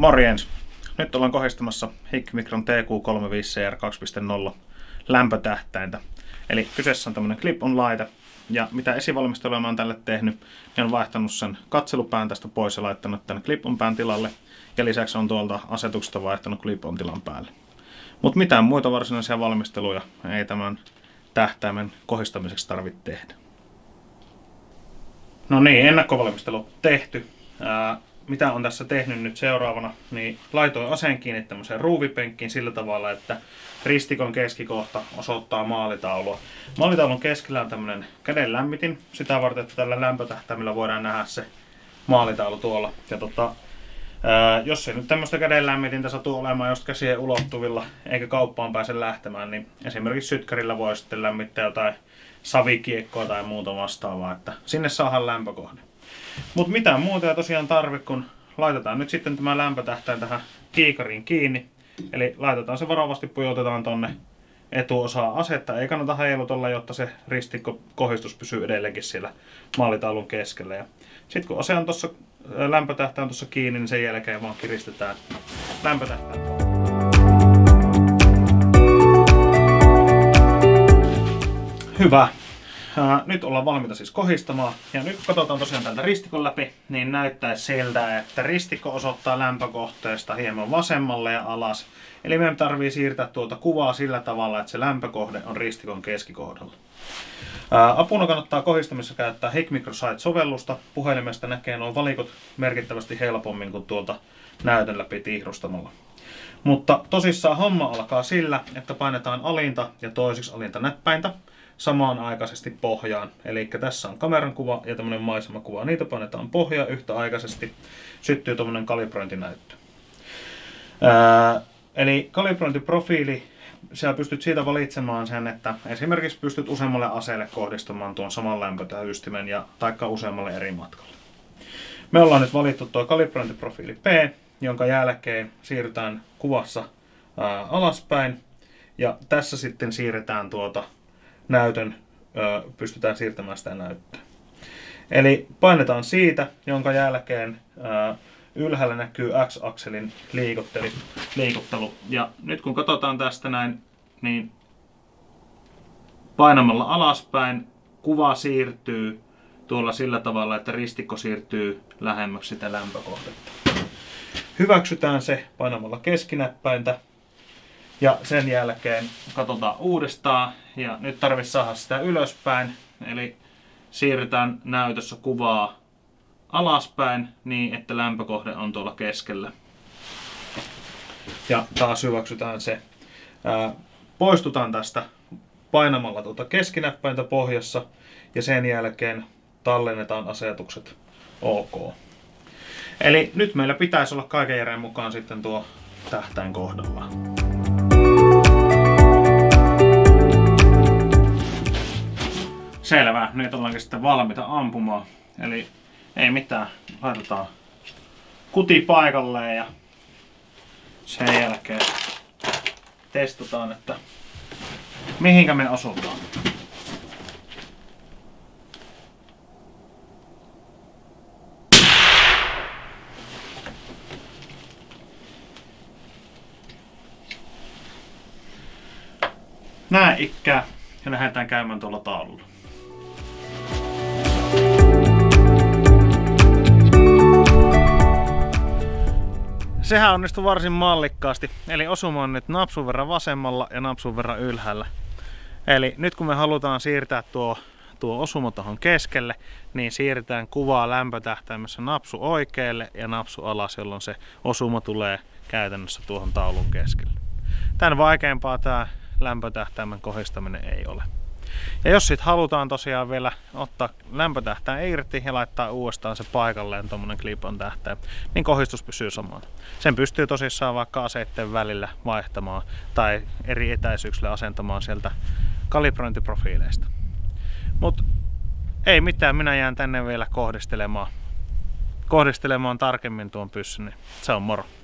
Morjens! Nyt ollaan kohdistamassa Hikmicron TQ35CR 2.0 lämpötähtäintä. Eli kyseessä on tämmönen clip-on-laite. Ja mitä esivalmistelua mä oon tälle tehnyt, niin on vaihtanut sen katselupään tästä pois ja laittanut tänne clip-on-pään tilalle. Ja lisäksi on tuolta asetuksesta vaihtanut clip-on-tilan päälle. Mutta mitään muita varsinaisia valmisteluja ei tämän tähtäimen kohdistamiseksi tarvitse tehdä. No niin, ennakkovalmistelu tehty. Mitä on tässä tehnyt nyt seuraavana, niin laitoin aseen kiinni tämmöiseen ruuvipenkkiin sillä tavalla, että ristikon keskikohta osoittaa maalitaulua. Maalitaulun keskellä on tämmöinen kädenlämmitin, sitä varten, että tällä lämpötähtäimellä voidaan nähdä se maalitaulu tuolla. Ja jos ei nyt tämmöistä kädenlämmitintä satu olemaan just käsien ulottuvilla eikä kauppaan pääse lähtemään, niin esimerkiksi sytkärillä voi sitten lämmittää jotain savikiekkoa tai muuta vastaavaa, että sinne saadaan lämpökohde. Mutta mitään muuta ei tosiaan tarvi, kun laitetaan nyt sitten tämä lämpötähtäin tähän kiikariin kiinni. Eli laitetaan se varovasti, pujotetaan tonne etuosaan asetta. Ei kannata heilutella, jotta se ristikkokohdistus pysyy edelleenkin siellä maalitaulun keskellä. Sitten kun ase on tuossa, lämpötähtäin tuossa kiinni, niin sen jälkeen vaan kiristetään lämpötähtäin. Hyvä. Nyt ollaan valmiita siis kohdistamaan. Ja nyt kun katsotaan tosiaan tältä ristikon läpi, niin näyttää siltä, että ristikko osoittaa lämpökohteesta hieman vasemmalle ja alas. Eli meidän tarvii siirtää tuota kuvaa sillä tavalla, että se lämpökohde on ristikon keskikohdalla. Apuna kannattaa kohdistamisessa käyttää Hikmicro Sight-sovellusta. Puhelimesta näkee nuo valikot merkittävästi helpommin kuin tuolta näytön läpi tihrustamalla. Mutta tosissaan homma alkaa sillä, että painetaan alinta ja toiseksi alinta näppäintä samanaikaisesti pohjaan. Eli tässä on kameran kuva ja tämmöinen maisemakuva. Niitä painetaan pohjaan yhtäaikaisesti. Syttyy tuommoinen kalibrointinäyttö. Eli kalibrointiprofiili, siellä pystyt siitä valitsemaan sen, että esimerkiksi pystyt useammalle aseelle kohdistamaan tuon saman lämpötähystimen ja taikka useammalle eri matkalle. Me ollaan nyt valittu tuo kalibrointiprofiili P, jonka jälkeen siirrytään kuvassa alaspäin. Ja tässä sitten siirretään tuota pystytään siirtämään sitä näyttöä. Eli painetaan siitä, jonka jälkeen ylhäällä näkyy X-akselin liikuttelu. Ja nyt kun katsotaan tästä näin, niin painamalla alaspäin kuva siirtyy tuolla sillä tavalla, että ristikko siirtyy lähemmäksi sitä lämpökohdetta. Hyväksytään se painamalla keskinäppäintä. Ja sen jälkeen katsotaan uudestaan ja nyt tarvitsisi saada sitä ylöspäin. Eli siirretään näytössä kuvaa alaspäin niin, että lämpökohde on tuolla keskellä. Ja taas hyväksytään se. Poistutaan tästä painamalla tuota keskinäppäintä pohjassa ja sen jälkeen tallennetaan asetukset OK. Eli nyt meillä pitäisi olla kaiken järjen mukaan sitten tuo tähtäin kohdallaan. Selvä, nyt ollaankin sitten valmiita ampumaan. Eli ei mitään, laitetaan kuti paikalleen ja sen jälkeen testataan, että mihinkä me osutaan. Näin ikkää ja lähdetään käymään tuolla taululla. Sehän onnistui varsin mallikkaasti, eli osuma on nyt napsun verran vasemmalla ja napsun verran ylhäällä. Eli nyt kun me halutaan siirtää tuo osuma tuohon keskelle, niin siirretään kuvaa lämpötähtäimessä napsu oikealle ja napsu alas, jolloin se osuma tulee käytännössä tuohon taulun keskelle. Tän vaikeampaa tää lämpötähtäimen kohdistaminen ei ole. Ja jos sit halutaan tosiaan vielä ottaa lämpötähtäin irti ja laittaa uudestaan se paikalleen tommonen clip-on tähtäin, niin kohdistus pysyy samana. Sen pystyy tosissaan vaikka aseitten välillä vaihtamaan tai eri etäisyyksillä asentamaan sieltä kalibrointiprofiileista. Mut ei mitään, minä jään tänne vielä kohdistelemaan tarkemmin tuon pyssyn, niin se on moro.